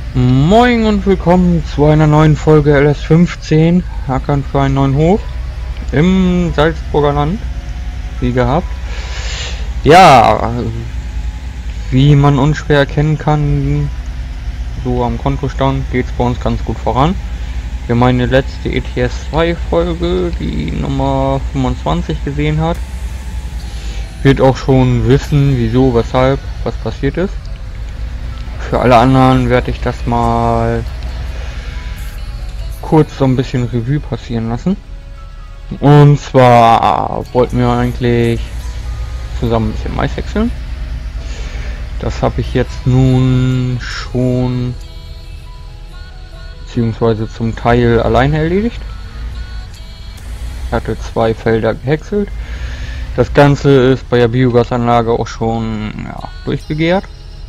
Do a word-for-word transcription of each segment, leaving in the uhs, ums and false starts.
Moin und willkommen zu einer neuen Folge L S fünfzehn, Hackern für einen neuen Hof im Salzburger Land, wie gehabt. Ja, wie man unschwer erkennen kann, so am Kontostand geht es bei uns ganz gut voran. Wer meine letzte E T S zwei Folge, die Nummer fünfundzwanzig, gesehen hat, wird auch schon wissen, wieso, weshalb, was passiert ist. Für alle anderen werde ich das mal kurz so ein bisschen Revue passieren lassen. Und zwar wollten wir eigentlich zusammen ein bisschen Mais wechseln. Das habe ich jetzt nun schon beziehungsweise zum Teil alleine erledigt. Ich hatte zwei Felder gehäckselt. Das Ganze ist bei der Biogasanlage auch schon ja, durchbegehrt.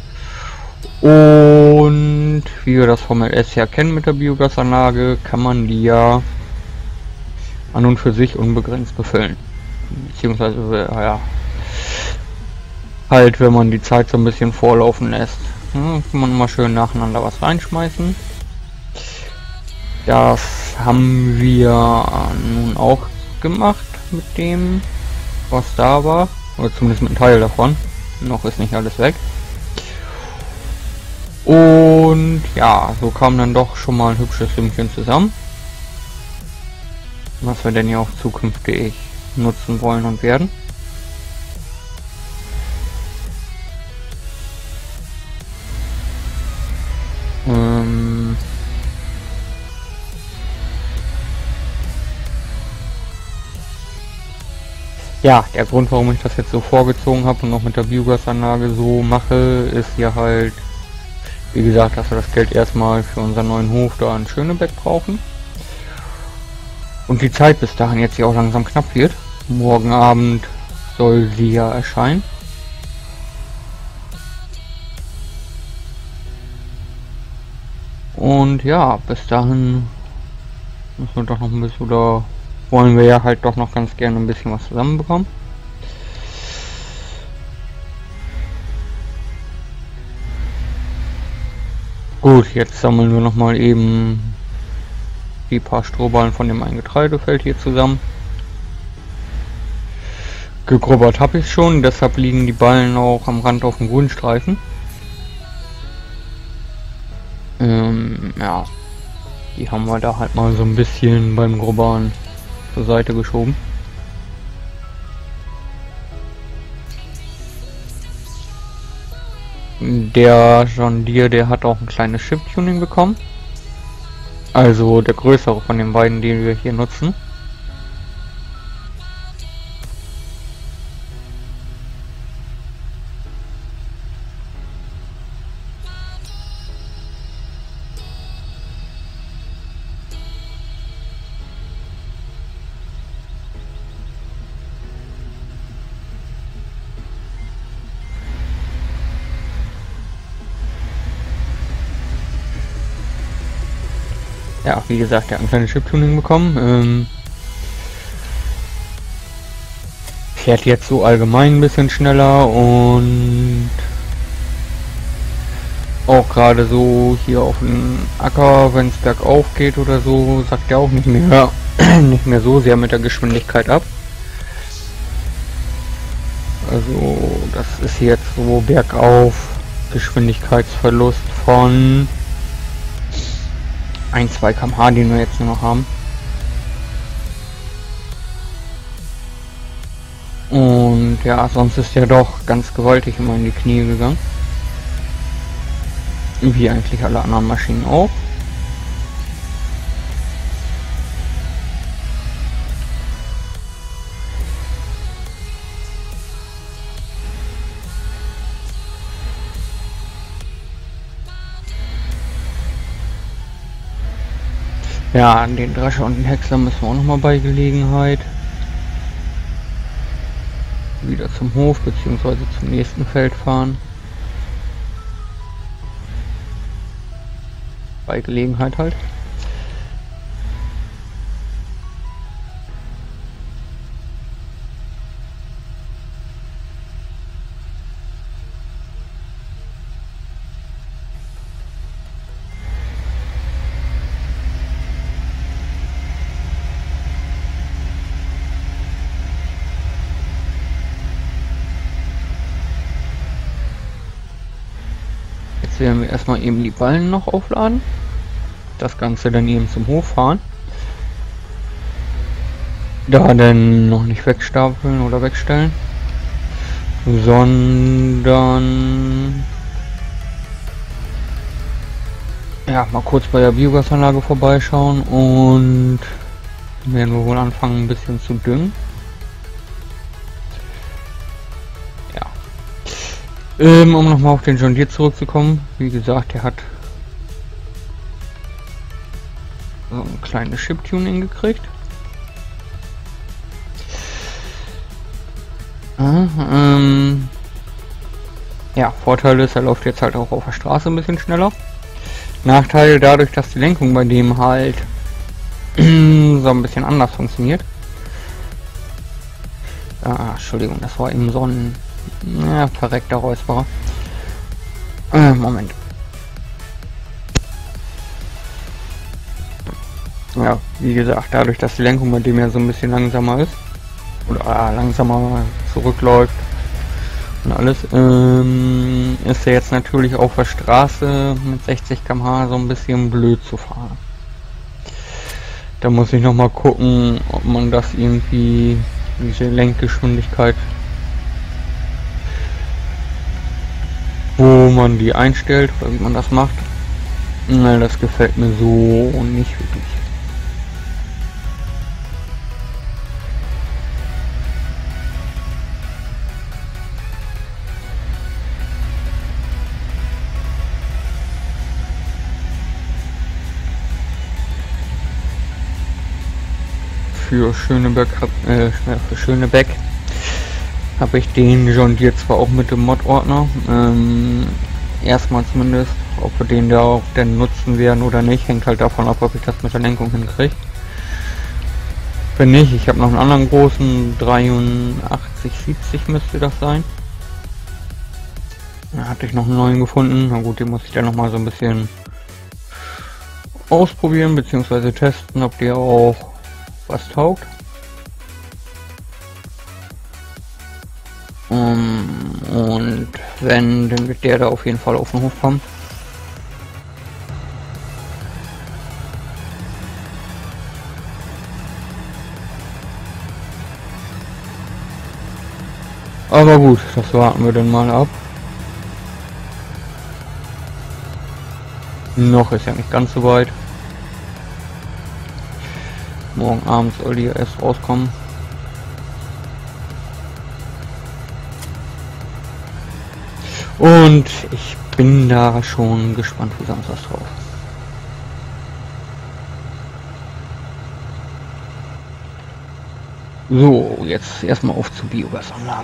Und wie wir das vom L S her kennen mit der Biogasanlage, kann man die ja an und für sich unbegrenzt befüllen. Beziehungsweise, ja, halt, wenn man die Zeit so ein bisschen vorlaufen lässt. Ja, kann man immer schön nacheinander was reinschmeißen. Das haben wir nun auch gemacht mit dem, was da war. Oder zumindest mit einem Teil davon. Noch ist nicht alles weg. Und ja, so kam dann doch schon mal ein hübsches Sümmchen zusammen, was wir denn ja auch zukünftig nutzen wollen und werden. Ähm ja, der Grund, warum ich das jetzt so vorgezogen habe und auch mit der Biogasanlage so mache, ist ja halt, wie gesagt, dass wir das Geld erstmal für unseren neuen Hof da in Schönebeck brauchen. Und die Zeit bis dahin jetzt hier auch langsam knapp wird. Morgen Abend soll sie ja erscheinen. Und ja, bis dahin müssen wir doch noch ein bisschen, oder wollen wir ja halt doch noch ganz gerne ein bisschen was zusammenbekommen. Gut, jetzt sammeln wir noch mal eben die paar Strohballen von dem einen Getreidefeld hier zusammen. Gegrubbert habe ich schon, deshalb liegen die Ballen auch am Rand auf dem Grünstreifen. Ähm, ja, die haben wir da halt mal so ein bisschen beim Grubbern zur Seite geschoben. Der John Deere, der hat auch ein kleines Shift-Tuning bekommen. Also der größere von den beiden, die wir hier nutzen. Ja, wie gesagt, der hat ein kleines Chip-Tuning bekommen. Ähm, fährt jetzt so allgemein ein bisschen schneller und auch gerade so hier auf dem Acker, wenn es bergauf geht oder so, sagt er auch nicht mehr nicht mehr so sehr mit der Geschwindigkeit ab. Also das ist jetzt so bergauf Geschwindigkeitsverlust von ein, zwei Kilometer pro Stunde, die wir jetzt nur noch haben. Und ja, sonst ist er doch ganz gewaltig immer in die Knie gegangen. Wie eigentlich alle anderen Maschinen auch. Ja, an den Drescher und den Häcksler müssen wir auch noch mal bei Gelegenheit wieder zum Hof bzw. zum nächsten Feld fahren. Bei Gelegenheit halt. Jetzt werden wir erstmal eben die Ballen noch aufladen. Das Ganze dann eben zum Hof fahren. Da dann noch nicht wegstapeln oder wegstellen, sondern ja, mal kurz bei der Biogasanlage vorbeischauen und werden wir wohl anfangen ein bisschen zu düngen. Ja. Ähm, um nochmal auf den John Deere zurückzukommen, wie gesagt, der hat so ein kleines Chip-Tuning gekriegt. Ah, ähm, ja, Vorteil ist, er läuft jetzt halt auch auf der Straße ein bisschen schneller. Nachteil dadurch, dass die Lenkung bei dem halt so ein bisschen anders funktioniert. Ah, Entschuldigung, das war eben so ein ja, verreckter Räusperer. Äh, Moment. Ja, wie gesagt, dadurch, dass die Lenkung bei dem ja so ein bisschen langsamer ist oder ah, langsamer zurückläuft und alles, ähm, ist er jetzt natürlich auf der Straße mit sechzig Kilometer pro Stunde so ein bisschen blöd zu fahren. Da muss ich noch mal gucken, ob man das irgendwie, diese Lenkgeschwindigkeit, wo man die einstellt oder wie man das macht. Na, das gefällt mir so nicht wirklich. Für Schöneberg, äh, für Schönebeck habe ich den John Deere zwar auch mit dem Mod-Ordner, ähm, erstmal zumindest, ob wir den da auch denn nutzen werden oder nicht, hängt halt davon ab, ob ich das mit der Lenkung hinkriege. Wenn nicht, ich habe noch einen anderen großen, dreiundachtzig siebzig müsste das sein. Da hatte ich noch einen neuen gefunden, na gut, den muss ich dann noch mal so ein bisschen ausprobieren bzw. testen, ob der auch was taugt. Um, und wenn, dann wird der da auf jeden Fall auf den Hof kommen. Aber gut, das warten wir dann mal ab. Noch ist ja nicht ganz so weit. Morgen Abend soll die erst rauskommen. Und ich bin da schon gespannt wie sonst was drauf. So, jetzt erstmal auf zur Biogasanlage.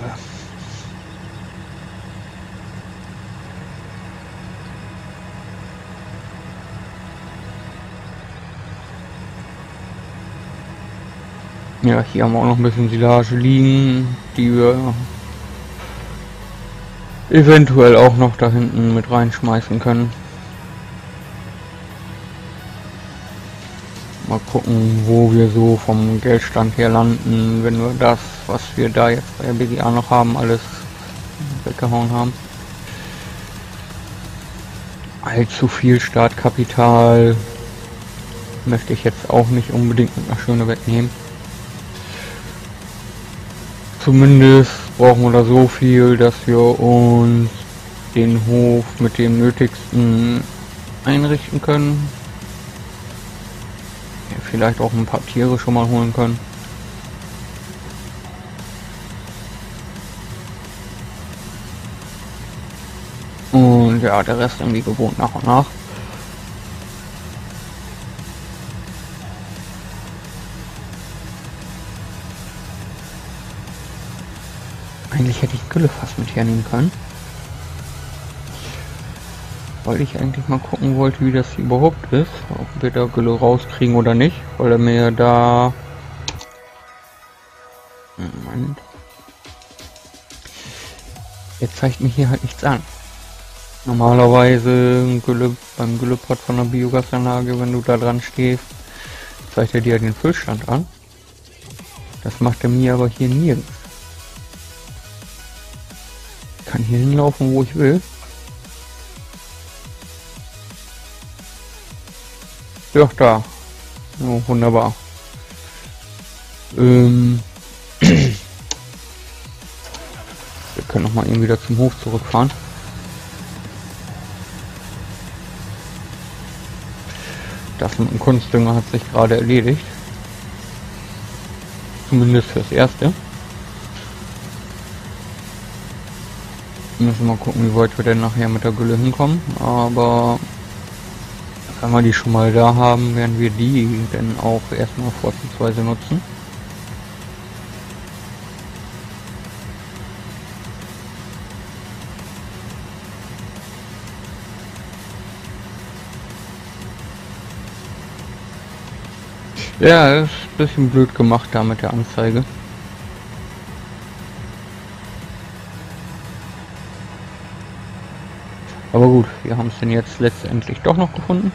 Ja, hier haben wir auch noch ein bisschen Silage liegen, die wir eventuell auch noch da hinten mit reinschmeißen können. Mal gucken, wo wir so vom Geldstand her landen, wenn wir das, was wir da jetzt bei der B G A noch haben, alles weggehauen haben. Allzu viel Startkapital möchte ich jetzt auch nicht unbedingt mit nach Schönebeck nehmen. Zumindest brauchen wir da so viel, dass wir uns den Hof mit dem Nötigsten einrichten können. Ja, vielleicht auch ein paar Tiere schon mal holen können. Und ja, der Rest irgendwie gewohnt nach und nach. Eigentlich hätte ich Gülle fast mit hernehmen können. Weil ich eigentlich mal gucken wollte, wie das hier überhaupt ist. Ob wir da Gülle rauskriegen oder nicht. Weil er mir da... Moment. Jetzt zeigt mir hier halt nichts an. Normalerweise Gülle, beim Güllepot von der Biogasanlage, wenn du da dran stehst, zeigt er dir den Füllstand an. Das macht er mir aber hier nirgends. Ich kann hier hinlaufen, wo ich will. Ja, da. Oh, wunderbar. Ähm. Wir können noch mal eben wieder zum Hof zurückfahren. Das mit dem Kunstdünger hat sich gerade erledigt. Zumindest fürs Erste. Müssen wir mal gucken, wie weit wir denn nachher mit der Gülle hinkommen. Aber wenn wir die schon mal da haben, werden wir die dann auch erstmal vorzugsweise nutzen. Ja, ist ein bisschen blöd gemacht da mit der Anzeige. Aber gut, wir haben es denn jetzt letztendlich doch noch gefunden.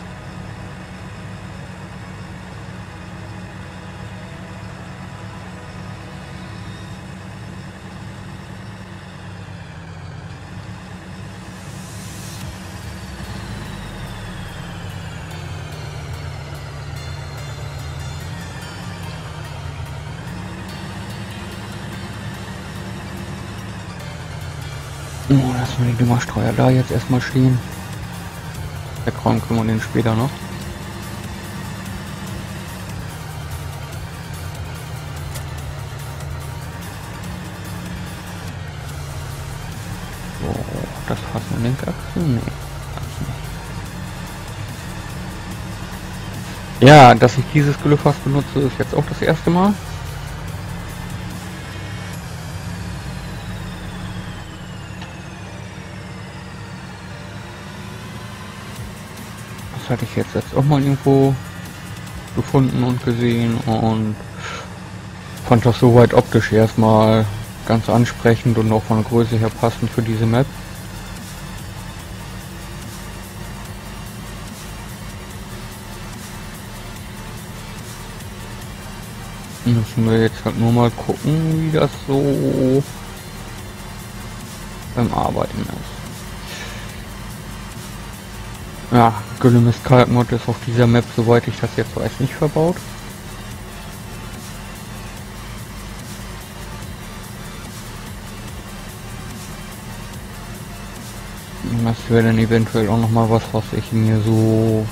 Oh, lassen wir den Düngerstreuer da jetzt erstmal stehen. Wegräumen können wir den später noch. So, das passt eine Lenkachse? Nee, passt nicht. Ja, dass ich dieses Güllefass benutze, ist jetzt auch das erste Mal. Hatte ich jetzt, jetzt auch mal irgendwo gefunden und gesehen und fand das soweit optisch erstmal ganz ansprechend und auch von der Größe her passend für diese Map. Müssen wir jetzt halt nur mal gucken, wie das so beim Arbeiten ist. Ja, Güllemist Kalkmod ist auf dieser Map, soweit ich das jetzt weiß, nicht verbaut. Das wäre dann eventuell auch noch mal was, was ich mir so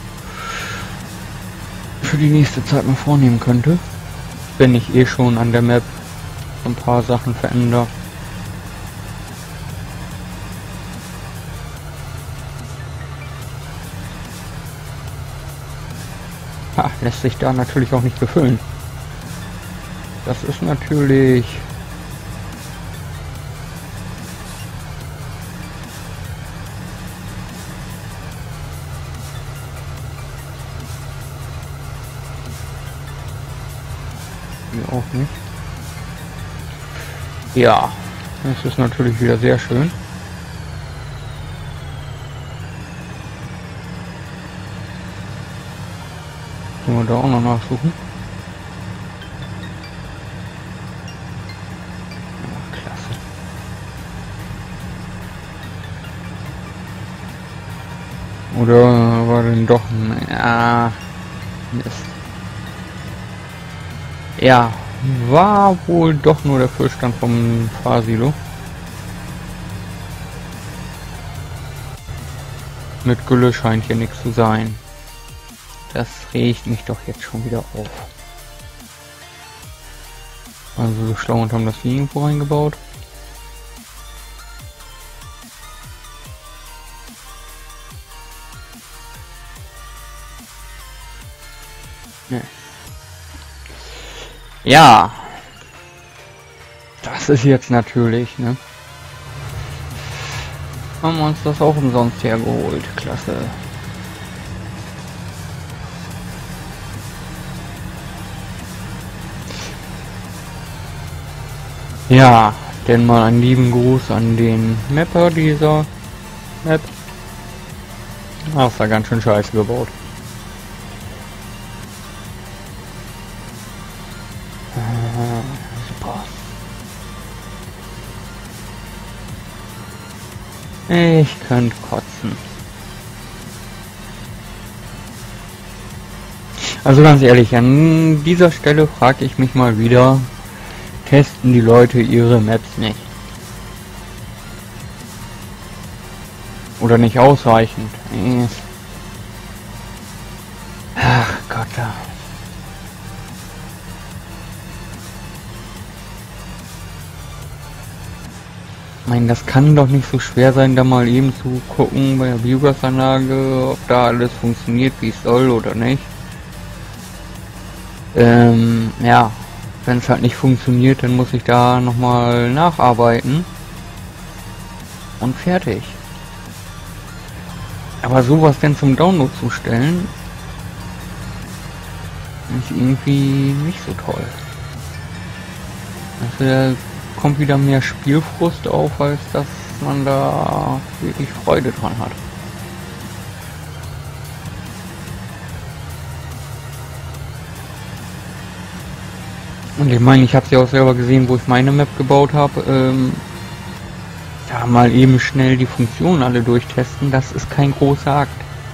für die nächste Zeit mal vornehmen könnte. Wenn ich eh schon an der Map ein paar Sachen verändere. Ha, lässt sich da natürlich auch nicht befüllen. Das ist natürlich hier auch nicht. Ja, das ist natürlich wieder sehr schön. Können wir da auch noch nachsuchen? Ja, klasse. Oder war denn doch ein... Ja, Mist. Ja, war wohl doch nur der Füllstand vom Fahrsilo. Mit Gülle scheint hier nichts zu sein. Das regt mich doch jetzt schon wieder auf. Also so schlau und haben das hier irgendwo reingebaut. Nee. Ja. Das ist jetzt natürlich, ne? Haben wir uns das auch umsonst hergeholt. Klasse. Ja, denn mal einen lieben Gruß an den Mapper dieser Map. Ah, ist da ganz schön scheiße gebaut. Äh, super. Ich könnte kotzen. Also ganz ehrlich, an dieser Stelle frage ich mich mal wieder, testen die Leute ihre Maps nicht? Oder nicht ausreichend? Ach Gott. Ich meine, das kann doch nicht so schwer sein, da mal eben zu gucken bei der Biogasanlage, ob da alles funktioniert, wie es soll oder nicht. Ähm, ja, wenn es halt nicht funktioniert, dann muss ich da nochmal nacharbeiten. Und fertig. Aber sowas denn zum Download zu stellen, ist irgendwie nicht so toll. Also da kommt wieder mehr Spielfrust auf, als dass man da wirklich Freude dran hat. Und ich meine, ich habe ja auch selber gesehen, wo ich meine Map gebaut habe. Ähm, da mal eben schnell die Funktionen alle durchtesten, das ist kein großer Akt.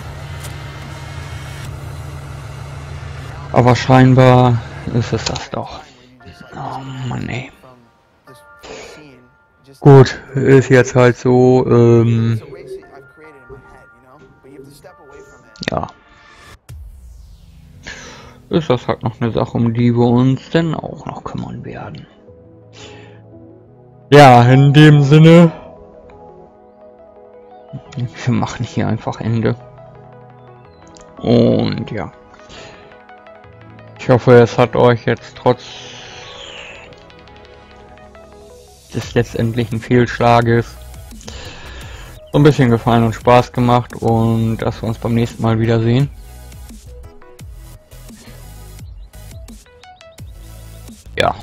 Aber scheinbar ist es das doch. Oh Mann, ey. Gut, ist jetzt halt so, ähm, ja. Ist das halt noch eine Sache, um die wir uns denn auch noch kümmern werden. Ja, in dem Sinne, wir machen hier einfach Ende. Und ja. Ich hoffe, es hat euch jetzt trotz des letztendlichen Fehlschlages so ein bisschen gefallen und Spaß gemacht und dass wir uns beim nächsten Mal wiedersehen. Ja.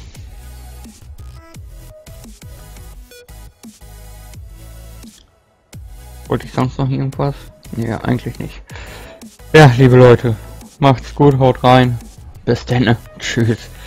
Wollte ich sonst noch irgendwas? Ja, eigentlich nicht. Ja, liebe Leute, macht's gut, haut rein. Bis dann. Tschüss.